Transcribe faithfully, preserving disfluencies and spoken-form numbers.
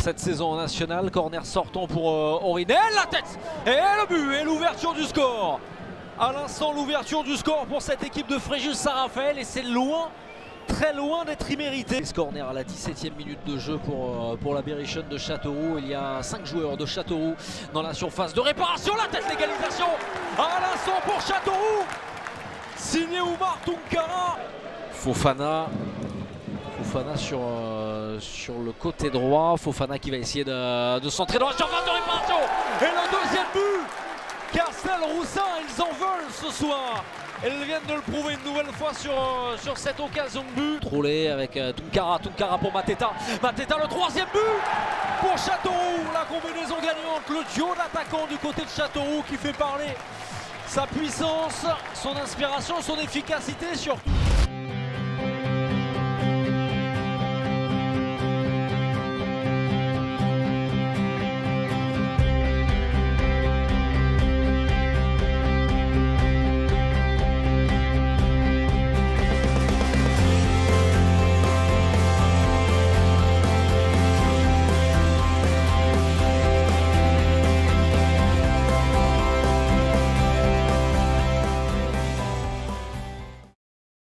cette saison nationale. Corner sortant pour euh, Orinel, la tête et le but et l'ouverture du score. À l'instant, l'ouverture du score pour cette équipe de Fréjus Saint-Raphaël, et c'est loin, très loin d'être immérité. Ce corner à la dix-septième minute de jeu pour, pour la Berrichonne de Châteauroux. Il y a cinq joueurs de Châteauroux dans la surface de réparation. La tête, l'égalisation à l'instant pour Châteauroux, signé Oumar Tounkara. Fofana. Fofana sur, euh, sur le côté droit. Fofana qui va essayer de, de centrer dans la surface de réparation. Et le deuxième but, Castel-Roussin, ils en veulent ce soir. Elles viennent de le prouver une nouvelle fois sur, euh, sur cette occasion de but. Trollé avec euh, Tounkara, Tounkara pour Mateta. Mateta, le troisième but pour Châteauroux. La combinaison gagnante, le duo d'attaquants du côté de Châteauroux qui fait parler sa puissance, son inspiration, son efficacité surtout.